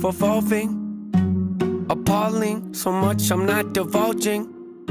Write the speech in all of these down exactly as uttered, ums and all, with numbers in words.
self-evolving. Appalling, so much I'm not divulging.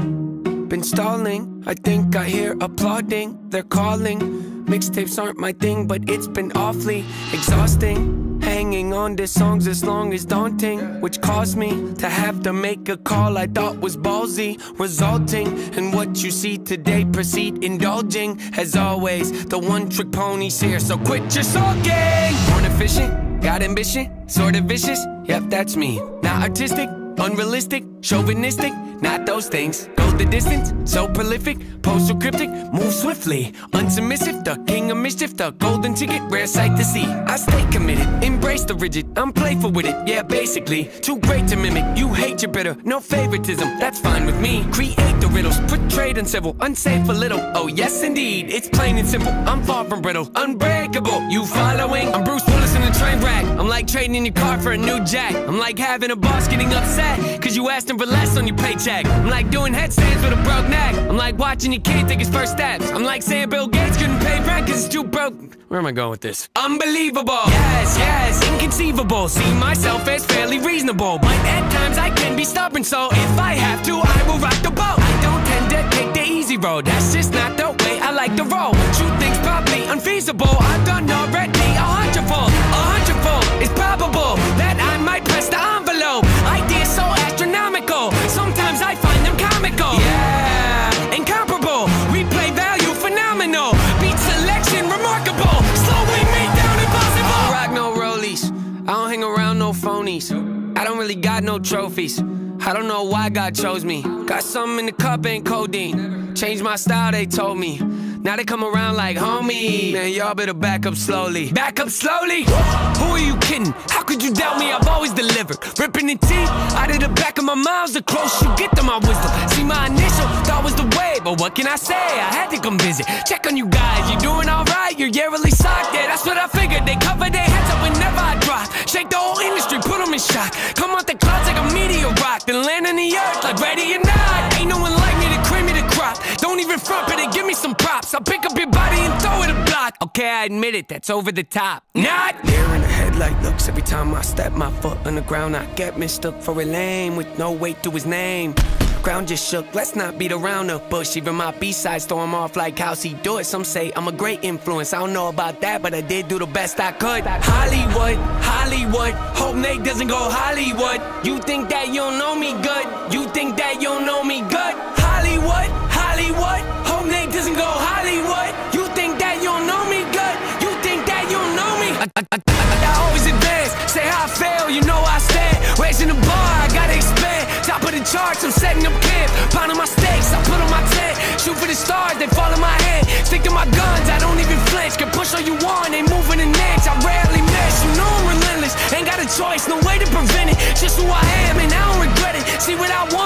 Been stalling, I think I hear applauding. They're calling, mixtapes aren't my thing, but it's been awfully exhausting. Hanging on to songs as long as daunting, which caused me to have to make a call I thought was ballsy, resulting in what you see today. Proceed indulging, as always, the one-trick pony's here, so quit your sulking. Born efficient, got ambition, sort of vicious, yep, that's me. Not artistic, unrealistic, chauvinistic, not those things. Go the distance, so prolific, pose so cryptic, move swiftly. Unsubmissive, the king of mischief, the golden ticket, rare sight to see. I stay committed, embrace the rigid, I'm playful with it, yeah, basically. Too great to mimic, you hate your bitter, no favoritism, that's fine with me. Create the riddles, portrayed uncivil, unsafe a little, oh yes indeed. It's plain and simple, I'm far from brittle, unbreakable, you following? I'm Bruce Willis in a train wreck, I'm like trading in your car for a new jack. I'm like having a boss getting upset, cause you asked him for less on your paycheck. I'm like doing headstands with a broke neck. I'm like watching your kid take his first steps. I'm like saying Bill Gates couldn't pay rent cause it's too broke. Where am I going with this? Unbelievable, yes, yes, inconceivable. See myself as fairly reasonable, but at times I can be stubborn, so if I have to, I will rock the boat. I don't tend to take the easy road, that's just not the way I like to roll. True things probably unfeasible, I've done already a hundredfold. A hundredfold is probable that I might press the envelope. Ideas so astronomical, sometimes I find them comical. Yeah, incomparable, replay value phenomenal. Beat selection remarkable, slowing me down impossible. I don't rock no rollies, I don't hang around no phonies. I don't really got no trophies, I don't know why God chose me. Got something in the cup, ain't codeine. Changed my style, they told me. Now they come around like homie. Man, y'all better back up slowly. Back up slowly? Who are you kidding? How could you doubt me? I've always delivered. Ripping the teeth out of the back of my mouth, the close you get to my wisdom. See, my initial thought was the way, but what can I say? I had to come visit. Check on you guys, you doing alright? You're yearly socked, yeah, that's what I figured. They cover their heads up whenever I drop. Shake the whole industry, put them in shock. Come out the clouds like a meteor rock, then land on the earth like ready or not. Ain't no one like me to cream me the crop. Don't even front it and give me some props. I'll pick up your body and throw it a block. Okay, I admit it, that's over the top. Not there in the headlight looks. Every time I step my foot on the ground, I get mistook for a lame with no weight to his name. Ground just shook, let's not beat around the bush. Even my B-sides throw him off like how's he do it. Some say I'm a great influence, I don't know about that, but I did do the best I could. Hollywood, Hollywood, hope Nate doesn't go Hollywood. You think that you don't know me good? You think that you don't know me good? Hollywood, Hollywood, hope Nate doesn't go Hollywood. You think that you don't know me good? You think that you don't know me? I, I, I, I always advance, say how I fail, you know I stand. Raising the bar, I gotta expand. Top of the charts, I'm setting up camp. Pounding my stakes, I put on my tent. Shoot for the stars, they fall in my hand. Stick to my guns, I don't even flinch. Can push all you want, ain't moving an inch. I rarely miss, you know I'm relentless. Ain't got a choice, no way to prevent it. Just who I am, and I don't regret it. See what I want.